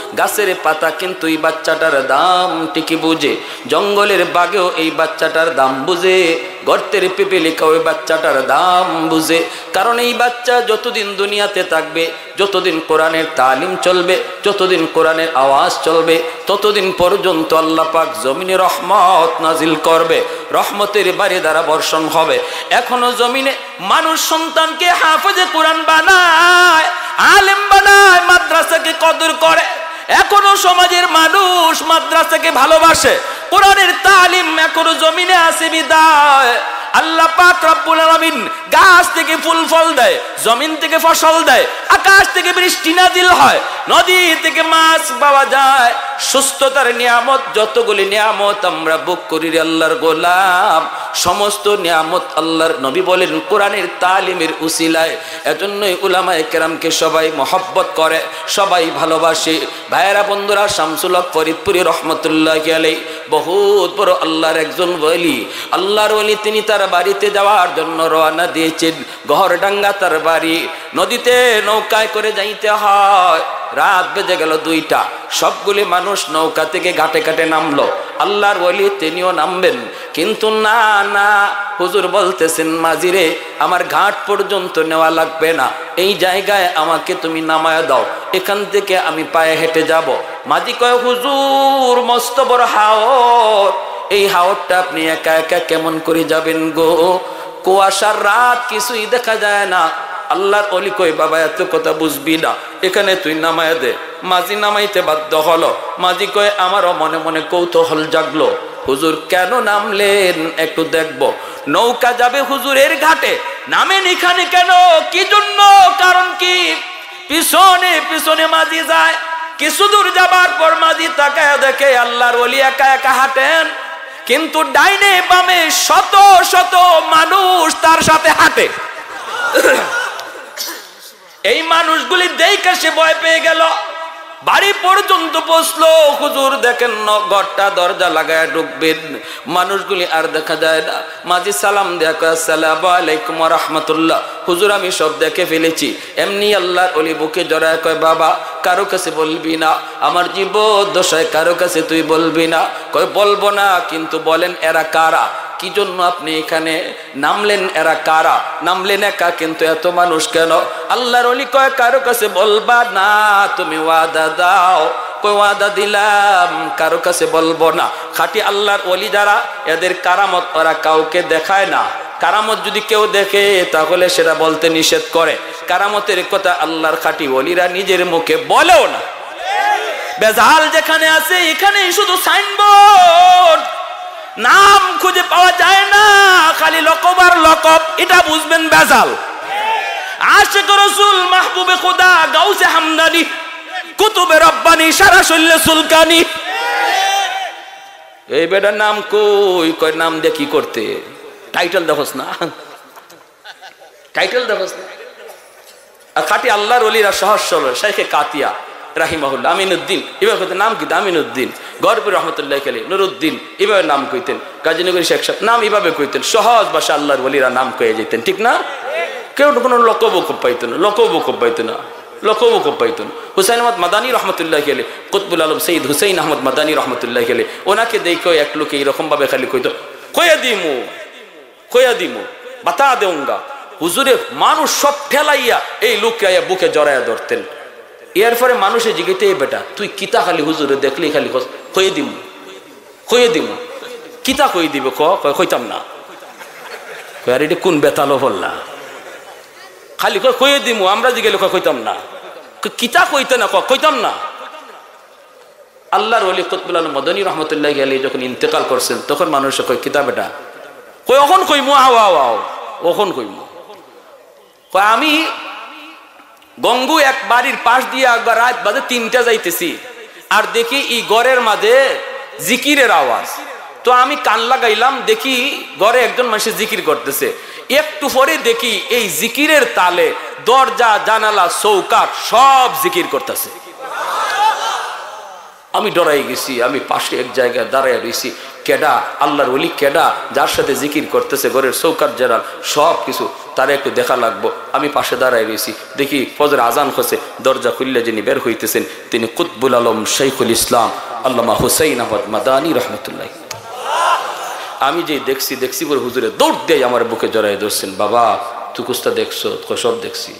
গাছের পাতা কিন্তু এই বাচ্চাটার দাম ঠিকই বুঝে, জঙ্গলের বাঘেও এই বাচ্চাটার দাম বুঝে, গর্তের পিপিলিকাও এই বাচ্চাটার দাম বুঝে। কারণ এই বাচ্চা যতদিন দুনিয়াতে থাকবে, যতদিন কোরআনের তালিম চলবে, যতদিন কোরআনের আওয়াজ চলবে, ততদিন পর্যন্ত আল্লাহ পাক জমিনে রহমত নাজিল করবে, রহমতের বাড়ি দ্বারা বর্ষণ হবে। এখনো জমিনে মানুষ সন্তানকে হাফেজে কোরআন বানায়, আলেম বানায়, মাদ্রাসাকে কদর করে। এখনো সমাজের মানুষ মাদ্রাসাকে ভালোবাসে, কোরআনের তালিম এখনো জমিনে আছে বিদায় আল্লাহ পাক রব্বুল আলামিন গাছ থেকে ফুল ফল দেয়, জমিন থেকে ফসল দেয়, আকাশ থেকে বৃষ্টি নাজিল হয়, নদী থেকে মাছ পাওয়া যায়, সুস্থতার নিয়ামত, যতগুলি নিয়ামত আমরা ভোগ করি আল্লাহর গোলাম, সমস্ত নিয়ামত আল্লাহর নবী বলেন কোরআনের তালিমের উসিলায়। এজন্যই উলামায়ে কেরামকে সবাই মহব্বত করে, সবাই ভালোবাসে। ভাইয়েরা বন্ধুরা, শামসুল হক ফরিদপুরি রহমতুল্লাহি আলাইহি বহুত বড় আল্লাহর একজন ওলি। আল্লাহর ওলি তিনি তার বাড়িতে যাওয়ার জন্য রওনা দিয়েছেন। গহরডাঙ্গা তার বাড়ি, নদীতে নৌকায় করে যাইতে হয়। রাত বেজে গেল দুইটা, সবগুলি মানুষ নৌকা থেকে ঘাটে ঘাটে নামলো। আল্লাহর ওলি তিনিও নামবেন, কিন্তু না না হুজুর বলতেছেন মাঝিরে আমার ঘাট পর্যন্ত নেওয়া লাগবে না, এই জায়গায় আমাকে তুমি নামায় দাও, এখান থেকে আমি পায়ে হেঁটে যাব। মাঝি কয় হুজুর মস্ত বড় হাওর, এই হাওরটা আপনি একা একা কেমন করে যাবেন গো, কুয়াশার রাত কিছুই দেখা যায় না। আল্লাহর ওলি কই বাবা এত কথা বুঝবি না, এখানে তুই নামায় দে। মাঝি নামাইতে বাধ্য হলো। মাঝি কয় আমারও মনে মনে কৌতূহল জাগলো, হুজুর কেন নামলেন একটু দেখবো। নৌকা যাবে হুজুরের ঘাটে, নামেন এখানে কেন, কি জন্য, কারণ কি? পিছনে পিছনে মাঝি যায়। কিছু দূর যাবার পর মাঝি তাকায় দেখে আল্লাহর ওলি একা একা হাঁটেন, কিন্তু ডাইনে বামে শত শত মানুষ তার সাথে হাঁটে। এই মানুষগুলি দেখে সে ভয় পেয়ে গেল। বাড়ি পর্যন্ত পৌঁছলো। হুজুর দেখেন ঘরটা দরজা লাগায় ঢুকবেন, মানুষগুলি আর দেখা যায় না। মাঝি সালাম দেয়া কয় আসসালামু আলাইকুম ওয়া রাহমাতুল্লাহ। হুজুর আমি সব দেখে ফেলেছি। এমনি আল্লাহর ওলি বুকে জড়ায় কয় বাবা কারো কাছে বলবি না, আমার জীবদ্দশায় কারো কাছে তুই বলবি না। কয় বলবো না, কিন্তু বলেন এরা কারা, কি জন্য আপনি এখানে নামলেন, এরা কারা? নামলেন একা, কিন্তু এত মানুষ কেন? আল্লাহর ওলি কয় কারো কাছে বলবা না, তুমি ওয়াদা দাও। কই ওয়াদা দিলাম, কারো কাছে বলবো না। খাঁটি আল্লাহর ওলি যারা, এদের কারামত ওরা কাউকে দেখায় না। কারামত যদি কেউ দেখে তাহলে সেটা বলতে নিষেধ করে। কারামতের কথা আল্লাহর খাঁটি ওলিরা নিজের মুখে বলেও না। বেজাল যেখানে আছে এখানেই শুধু সাইনবোর্ড, নাম খুঁজে পাওয়া যায় না, খালি লকব আর লকব, এটা বুঝবেন বেজাল। আশিক রাসূল, মাহবুবে খোদা, গাউসে হামদানি, কুতুবে রব্বানি, সারা শরীরে চুলকানি, এই বেটার নাম কই? কয় নাম দিয়ে কি করতে? টাইটেল দেখোস না, টাইটেল দেখোস না। আর খাঁটি আল্লাহর ওলিরা সহজ সরল। শেখে কাতিয়া রাহিমাহুল্লাহ, আমিনুদ্দিন, এবার নাম কি? আমিনুদ্দিন। গরপুর রহমতুল্লাহ আলাইহি নুরুদ্দিন, এভাবে নাম কইতেন। গাজীনগরী শেখ সাহেব নাম এভাবে কইতেন। সহজ ভাষা আল্লাহর ওলিরা নাম কয়ে যেতেন, ঠিক না? কেউ কোনো লকব উকব পাইতো না, লকব উকব পাইতো না, লকব উকব পাইতো না। হুসাইন আহমদ মাদানী রহমতুল্লাহ আলাইহি, কুতবুল আলম সৈয়দ হুসাইন আহমদ মাদানী রহমতুল্লাহ আলাইহি, ওনাকে দেখে এক লোকে এইরকম ভাবে খালি কইতো কইয়া দিমু, কইয়া দিমু, বাতা দেউঙ্গা। হুজুরে মানুষ সব ঠেলাইয়া এই লোককে বুকে জড়াইয়া ধরতেন। এরপরে মানুষে জিজ্ঞেতে বেটা তুই কিতা খালি হুজুরে দেখলি খালি কয়ে দিমু, কয়ে দিমু, কিতা কই দিবে? কইতাম না। আর এটা কোন বেতালো বললা? খালি কয়ে দিমু, আমরা জিজ্ঞেলে কইতাম না। কিতা কইতে না, কইতাম না। আল্লাহর ওলি কুতবুল আলম মাদানী রহমতুল্লাহি আলাইহি যখন ইন্তেকাল করছেন তখন মানুষ কয় কিতা বেটা? কই অখন কইমু, আও আও আও অখন কইমু। আমি গঙ্গু এক বাড়ির পাশ দিয়ে একবার রাত বাজে তিনটা যাইতেছি, আর দেখি এই ঘরের মাঝে জিকিরের আওয়াজ। তো আমি কান লাগাইলাম, দেখি ঘরে একজন মানুষ জিকির করতেছে। একটু পরে দেখি এই জিকিরের তালে দরজা জানালা চৌকাঠ সব জিকির করতেছে। আমি ডরাই গেছি। আমি পাশে এক জায়গায় দাঁড়ায় রয়েছি, কেডা আল্লাহর ওলি, কেডা যার সাথে জিকির করতেছে, ঘরের চৌকাট জেরাল সব কিছু, তারা একটু দেখা লাগবো। আমি পাশে দাঁড়ায় রয়েছি, দেখি ফজর আজান হচ্ছে, দরজা খুললে যিনি বের হইতেছেন তিনি কুতবুল আলম শৈখুল ইসলাম আল্লামা হুসাইন আহমদ মাদানী রহমতুল্লাহ। আমি যে দেখছি দেখছি করে হুজুরে দৌড় দেয় আমার বুকে জড়াই ধরছেন, বাবা তুই কুস্তা দেখছো? সব দেখছি।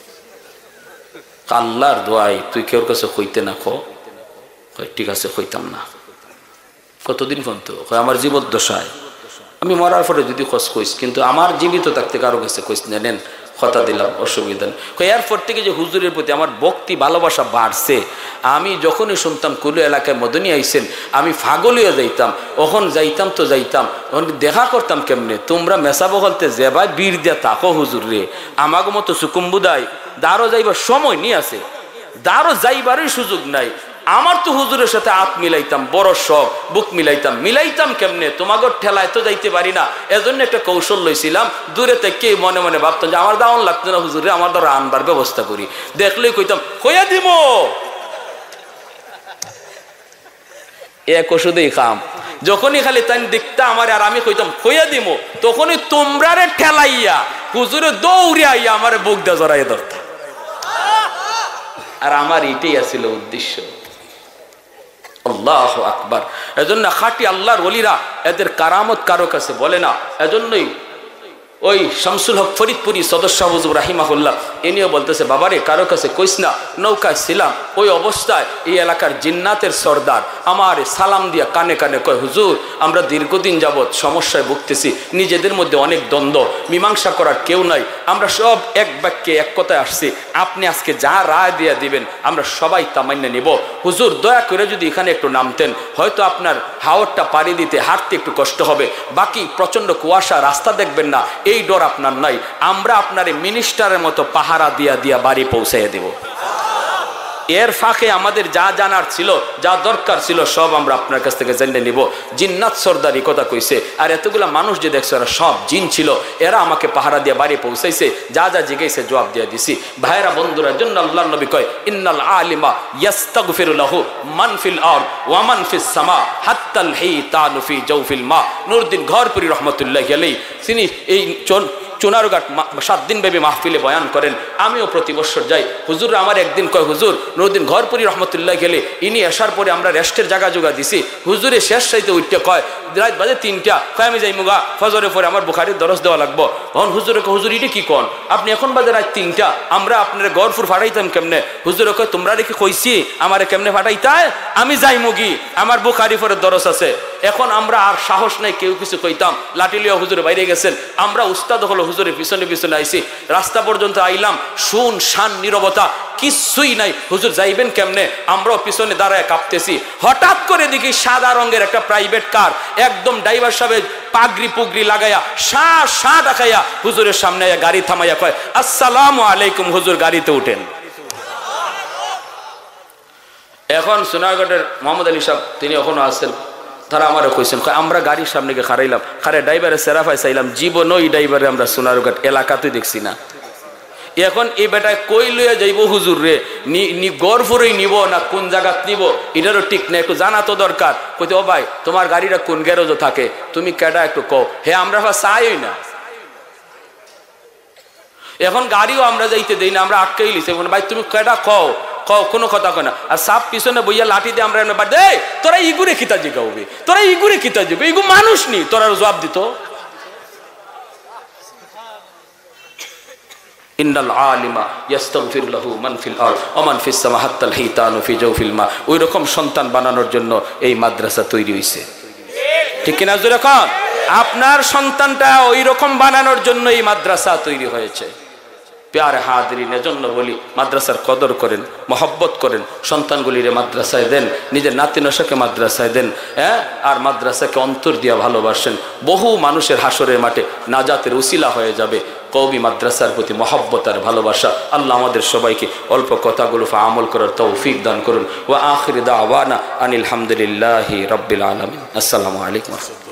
আল্লাহর দোয়াই তুই কেউর কাছে হইতে না খো। ঠিক আছে, হইতাম না। কতদিন পর্যন্ত? আমার জীবদ্দশায়, আমি মরার পরে যদি খোঁজ কইস, কিন্তু আমার জীবিত থাকতে কারো কাছে কইস না, নেন কথা দিলাম, অসুবিধা নেই। এরপর থেকে যে হুজুরের প্রতি আমার ভক্তি ভালোবাসা বাড়ছে, আমি যখনই শুনতাম কুলু এলাকায় মদনী আইছেন, আমি পাগল হয়ে যাইতাম। ওখন যাইতাম তো যাইতাম, ওখানে দেখা করতাম কেমনে, তোমরা মেসা বহলতে যেবাই বীর দিয়া তাকো হুজুর রে, আমাকে মতো সুকুম্বুদায় দাঁড়ো যাইবার সময় নিয়ে আছে, দাঁড়ো যাইবারই সুযোগ নাই। আমার তো হুজুরের সাথে হাত মিলাইতাম, বড় শখ, বুক মিলাইতাম। মিলাইতাম কেমনে? তোমাকে ঠেলায় তো যাইতে পারি না, এজন্য একটা কৌশল লইছিলাম। দূরে থেকে মনে মনে ভাবতাম যে আমার দাওয়ান লাগতো না হুজুরে, আমার দ্বারা আনবার ব্যবস্থা করি। দেখলেই কইতাম কইয়া দিব, এক ওষুধেই খাম। যখনই খালি তাই দেখতাম আমার, আর আমি কইতাম কইয়া দিব, তখনই তোমরারে ঠেলাইয়া হুজুরে দৌড়ে আইয়া আমার বুক দা জড়াইয়া ধরতাম। আর আমার এটাই আছিল উদ্দেশ্য। আল্লাহু আকবার। এজন্য খাঁটি আল্লাহর ওলিরা এদের কারামত কারো কাছে বলে না। এজন্যই ওই শামসুল হক ফরিদপুরি সদস্য হুজুর রাহিমাহুল্লাহ ইনিও বলতেছে, বাবারে কারো কাছে কইস না, নৌকায় ছিলাম, ওই অবস্থায় এই এলাকার জিন্নাতের সর্দার আমার সালাম দিয়া কানে কানে কয়, হুজুর আমরা দীর্ঘদিন যাবৎ সমস্যায় ভুগতেছি, নিজেদের মধ্যে অনেক দ্বন্দ্ব, মীমাংসা করার কেউ নাই, আমরা সব এক বাক্যে এক কথায় আসছি, আপনি আজকে যা রায় দিয়ে দিবেন আমরা সবাই তা মান্য নিব। হুজুর দয়া করে যদি এখানে একটু নামতেন, হয়তো আপনার হাওরটা পাড়ি দিতে হাঁটতে একটু কষ্ট হবে, বাকি প্রচন্ড কুয়াশা, রাস্তা দেখবেন না, এই ডর আপনার নাই, আমরা আপনার মিনিস্টারের মতো পাহারা দিয়া দিয়া বাড়ি পৌঁছাইয়া দেব। এর ফাঁকে আমাদের যা জানার ছিল, যা দরকার ছিল সব আমরা আপনার কাছ থেকে জেনে নিব। জিন্নাত সর্দারি কথা কইছে, আর এতগুলা মানুষ যে দেখছে এরা সব জিন ছিল, এরা আমাকে পাহারা দিয়ে বাড়ি পৌঁছাইছে, যা যা জিজ্ঞাসা জবাব দিয়ে দিছি। ভাইরা বন্ধুরা, জন্য আল্লাহর নবী কয়, ইন্নাল আলিমা ইয়াস্তাগফিরু লাহু মান ফিল আরদ ওয়া মান ফিস সামা হাত্তাল হিতানু ফি জাওফিল মা। নূরউদ্দিন ঘরপুরি রহমাতুল্লাহি আলাইহি তিনি এই চুনারঘাট সাত দিন ব্যাপী মাহফিলে বয়ান করেন। আমিও প্রতি বছর যাই। হুজুর আমার একদিন কয়, হুজুর নূরউদ্দিন ঘরপুরি রহমতুল্লাহ গেলে ইনি আসার পরে আমরা রেস্টের জায়গা জোগা দিছি। হুজুরে শেষ সাইতে উঠতে কয়, রাত বাজে তিনটা, কয় আমি যাই মুগা ফজরের পরে আমার বুখারির দরস দেওয়া লাগবো। তখন হুজুরে কয়, হুজুর এটা কি কন আপনি, এখন বাজে রাত তিনটা, আমরা আপনার গড়ফুর ফাটাইতাম কেমনে? হুজুরে কয়, তোমরা রেখে কইছি আমারে কেমনে ফাটাইতায়, আমি যাই মুগি, আমার বুখারি পরে দরস আছে। এখন আমরা আর সাহস নাই কেউ কিছু কইতাম, লাঠি লিয়া হুজুরে বাইরে গেছেন, আমরা উস্তাদ হলো হুজুরের পিছনে পিছনে আইছি, রাস্তা পর্যন্ত আইলাম, শুন শান নীরবতা, কিছুই নাই। হুজুর যাইবেন কেমনে? আমরাও পিছনে দাঁড়ায় কাঁপতেছি। হঠাৎ করে দেখি সাদা রঙের একটা প্রাইভেট কার, একদম ড্রাইভার সাহেব পাগড়ি পুগড়ি লাগাইয়া শা শা ডাকাইয়া হুজুরের সামনে গাড়ি থামাইয়া কয়, আসসালামু আলাইকুম হুজুর, গাড়িতে উঠেন। এখন সোনারঘাটের মোহাম্মদ আলী সাহেব তিনি এখনো আছেন, তারা আমারও কইছেন, আমরা গাড়ির সামনে গিয়ে খারাইলাম, খারে ড্রাইভারের সেরাফাই চাইলাম, জীবন ওই ড্রাইভারে আমরা সোনারঘাট এলাকাতেই দেখছি না। এখন এই বেটায় কই লইয়া যাইব হুজুর রে, নি গড়ফুরেই নিব না কোন জায়গাত নিব এটারও ঠিক না, একটু জানা তো দরকার। কইতে, ও ভাই তোমার গাড়িটা কোন গ্যারেজে থাকে, তুমি কেডা একটু কও। হে আমরা চাই না, এখন গাড়িও আমরা যাইতে দেই না, আমরা আটকাই লিছি। ভাই তুমি কেডা কও, কও, কোনো কথা কয় না। আর সাপ পিছনে বইয়া লাঠি দিয়ে আমরা দে, তোরা ইগুরে কিতা জিগাবি, তোরা ইগুরে কিতা জিগাবি, ইগু মানুষ নি, তোরা জবাব দিত। ইন্নাল আলিমা ইয়াস্তাগফিরু লাহু মান ফিল আরদ ওয়া মান ফিস সামা হাত্তাল হিতানু ফি জাওফিল মা। ওই রকম সন্তান বানানোর জন্য এই মাদ্রাসা তৈরি হইছে, ঠিক কিনা? যখন আপনার সন্তানটা ওই রকম বানানোর জন্য এই মাদ্রাসা তৈরি হয়েছে। প্যারে হাজরিন, এজন্য বলি মাদ্রাসার কদর করেন, মহব্বত করেন, সন্তানগুলিরে মাদ্রাসায় দেন, নিজের নাতি নশাকে মাদ্রাসায় দেন, হ্যাঁ, আর মাদ্রাসাকে অন্তর দিয়া ভালোবাসেন। বহু মানুষের হাসরের মাঠে নাজাতের উসিলা হয়ে যাবে কওমি মাদ্রাসার প্রতি মহব্বত আর ভালোবাসা। আল্লাহ আমাদের সবাইকে অল্প কথাগুলো আমল করার তৌফিক দান করুন। ওয়া আখির দাওয়ানা আনিল হামদুলিল্লাহি রাব্বিল আলামিন। আসসালামু আলাইকুম।